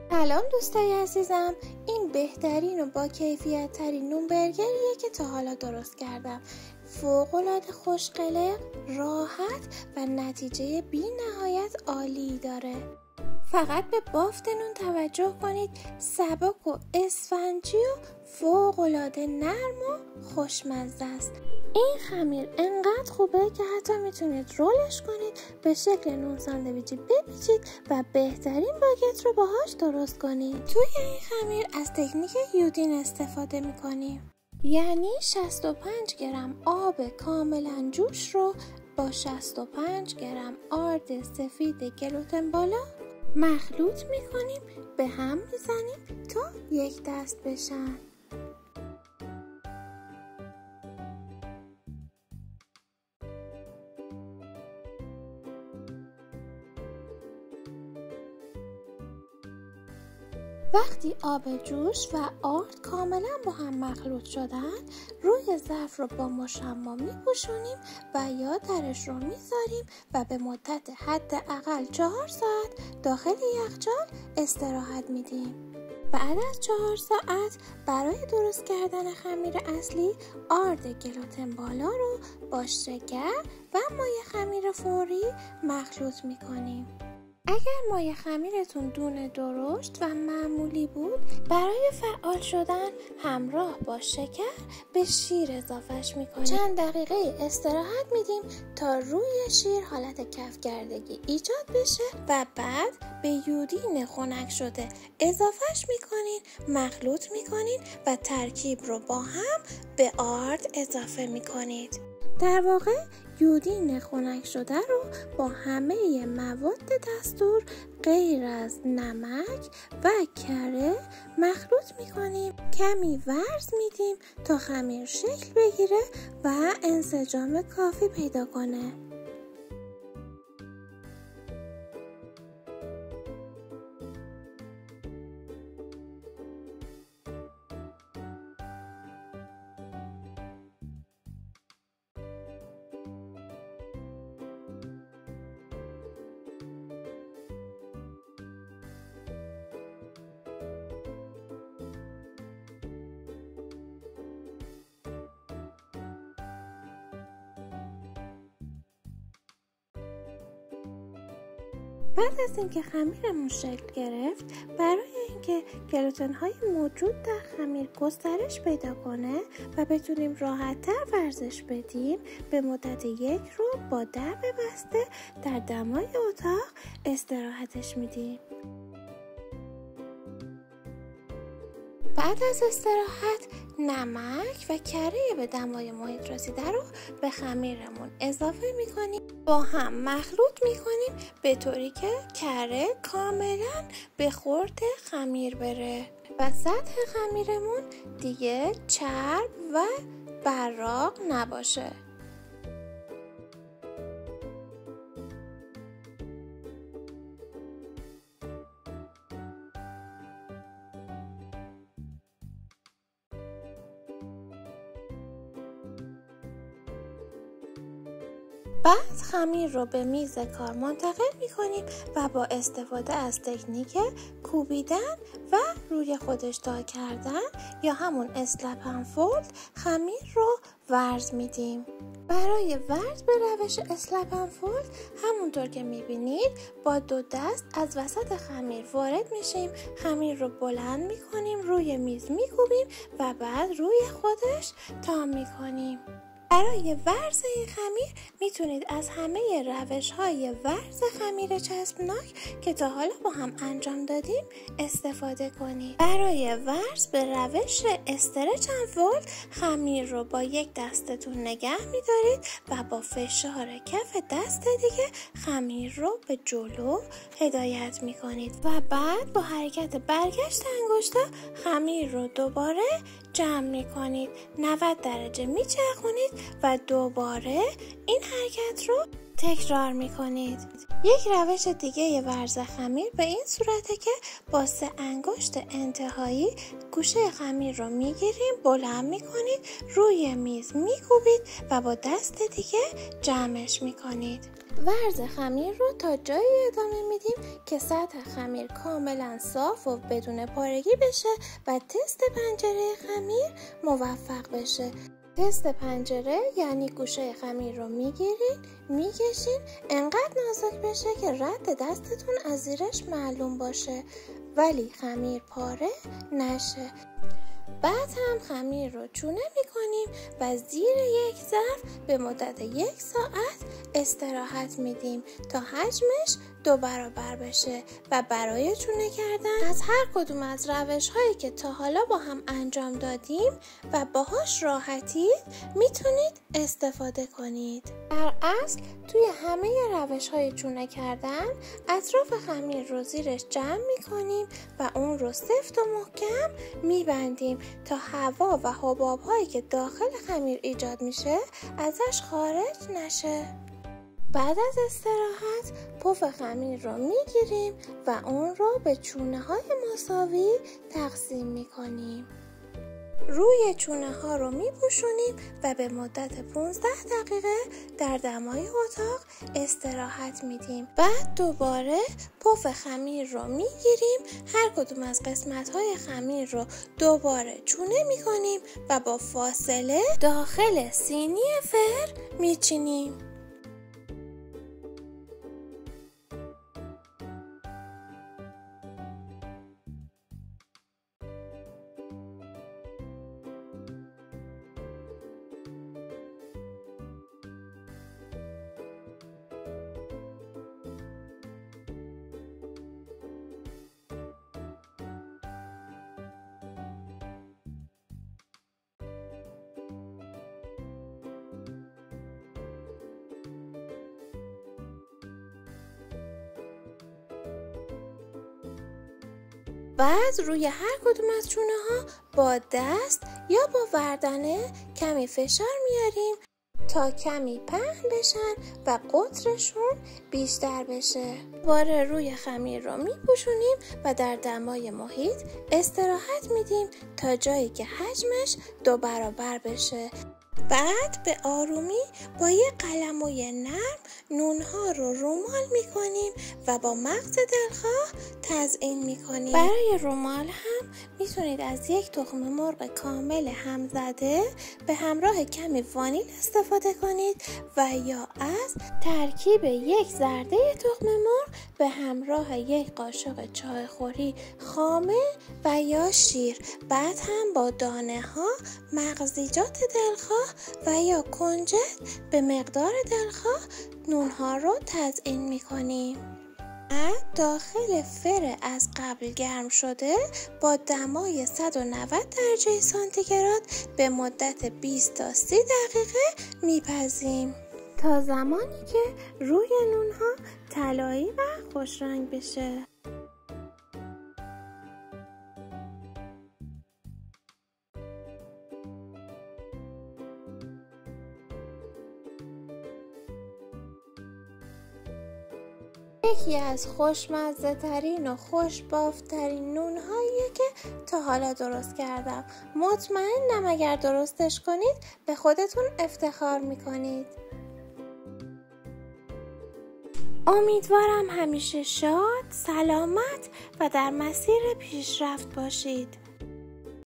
سلام دوستای عزیزم، این بهترین و با کیفیت ترین نون برگریه که تا حالا درست کردم. فوق‌العاده خوشقلق، راحت و نتیجه بی نهایت عالی داره. فقط به بافت نون توجه کنید، سبک و اسفنجی و فوق‌العاده نرم و خوشمزه است. این خمیر انقدر خوبه که حتی میتونید رولش کنید، به شکل نون ساندویچی بپیچید و بهترین باگت رو باهاش درست کنید. توی این خمیر از تکنیک یودین استفاده میکنیم، یعنی 65 گرم آب کاملا جوش رو با 65 گرم آرد سفید گلوتن بالا مخلوط میکنیم، به هم میزنیم تا یک دست بشن. وقتی آب جوش و آرد کاملا با هم مخلوط شدن، روی ظرف رو با مشما میپوشونیم و یا درش رو میذاریم و به مدت حداقل 4 ساعت داخل یخچال استراحت میدیم. بعد از 4 ساعت برای درست کردن خمیر اصلی، آرد گلوتن بالا رو با شکر و مایع خمیر فوری مخلوط میکنیم. اگر مایع خمیرتون دونه درشت و معمولی بود، برای فعال شدن همراه با شکر به شیر اضافهش میکنیم. چند دقیقه استراحت میدیم تا روی شیر حالت کفگردگی ایجاد بشه و بعد به یودین خنک شده اضافهش میکنین، مخلوط میکنین و ترکیب رو با هم به آرد اضافه میکنید. در واقع یودین خنک شده رو با همه مواد دستور غیر از نمک و کره مخلوط میکنیم. کمی ورز میدیم تا خمیر شکل بگیره و انسجام کافی پیدا کنه. بعد از اینکه خمیرمون شکل گرفت، برای اینکه گلوتن های موجود در خمیر گسترش پیدا کنه و بتونیم راحت تر ورزش بدیم، به مدت 1 روز با در بسته در دمای اتاق استراحتش میدیم. بعد از استراحت نمک و کره به دمای محیط رسیده رو به خمیرمون اضافه میکنیم، با هم مخلوط میکنیم به طوری که کره کاملا به خورد خمیر بره و سطح خمیرمون دیگه چرب و براق نباشه. بعد خمیر رو به میز کار منتقل میکنیم و با استفاده از تکنیک کوبیدن و روی خودش تا کردن یا همون اسلپ اند فولد خمیر رو ورز میدیم. برای ورز به روش اسلپ اند فولد همونطور که میبینید با 2 دست از وسط خمیر وارد میشیم، خمیر رو بلند میکنیم، روی میز میکوبیم و بعد روی خودش تا میکنیم. برای ورز این خمیر میتونید از همه روش‌های ورز خمیر چسبناک که تا حالا با هم انجام دادیم استفاده کنید. برای ورز به روش استرچ اند فولد خمیر رو با 1 دستتون نگه میدارید و با فشار کف دست دیگه خمیر رو به جلو هدایت میکنید و بعد با حرکت برگشت انگشتا خمیر رو دوباره جمع میکنید، 90 درجه میچرخونید و دوباره این حرکت رو تکرار میکنید. یک روش دیگه ورز خمیر به این صورته که با 3 انگشت انتهایی گوشه خمیر رو میگیریم، بلند میکنید، روی میز میکوبید و با دست دیگه جمعش میکنید. ورز خمیر رو تا جایی ادامه میدیم که سطح خمیر کاملا صاف و بدون پارگی بشه و تست پنجره خمیر موفق بشه. تست پنجره یعنی گوشه خمیر رو میگیرین، میکشین انقدر نازک بشه که رد دستتون از زیرش معلوم باشه ولی خمیر پاره نشه. بعد هم خمیر رو چونه میکنیم و زیر یک ظرف به مدت 1 ساعت استراحت میدیم تا حجمش 2 برابر بشه و برای چونه کردن از هر کدوم از روش هایی که تا حالا با هم انجام دادیم و باهاش راحتید میتونید استفاده کنید. در اصل توی همه روش های چونه کردن اطراف خمیر رو زیرش جمع میکنیم و اون رو سفت و محکم میبندیم تا هوا و حباب هایی که داخل خمیر ایجاد میشه ازش خارج نشه. بعد از استراحت پف خمیر رو میگیریم و اون رو به چونه های مساوی تقسیم میکنیم. روی چونه ها رو میپوشونیم و به مدت 15 دقیقه در دمای اتاق استراحت میدیم. بعد دوباره پف خمیر رو میگیریم، هر کدوم از قسمت های خمیر رو دوباره چونه میکنیم و با فاصله داخل سینی فر میچینیم. بعد روی هر کدوم از چونه ها با دست یا با وردنه کمی فشار میاریم تا کمی پهن بشن و قطرشون بیشتر بشه. دوباره روی خمیر رو میپوشونیم و در دمای محیط استراحت میدیم تا جایی که حجمش 2 برابر بشه. بعد به آرومی با یه قلموی نرم نونها رو رومال میکنیم و با مغز دلخواه تزیین میکنیم. برای رومال هم میتونید از 1 تخم مرغ کامل همزده به همراه کمی وانیل استفاده کنید و یا از ترکیب 1 زرده تخم مرغ به همراه 1 قاشق چایخوری خامه و یا شیر. بعد هم با دانه ها مغزیجات دلخواه و یا کنجد به مقدار دلخواه نونها رو تزیین میکنیم. داخل فر از قبل گرم شده با دمای 190 درجه سانتیگراد به مدت 20 تا 30 دقیقه میپزیم تا زمانی که روی نونها طلایی و خوشرنگ بشه. یکی از خوشمزه ترین و خوشبافترین نونهاییه که تا حالا درست کردم. مطمئنم اگر درستش کنید به خودتون افتخار میکنید. امیدوارم همیشه شاد، سلامت و در مسیر پیشرفت باشید.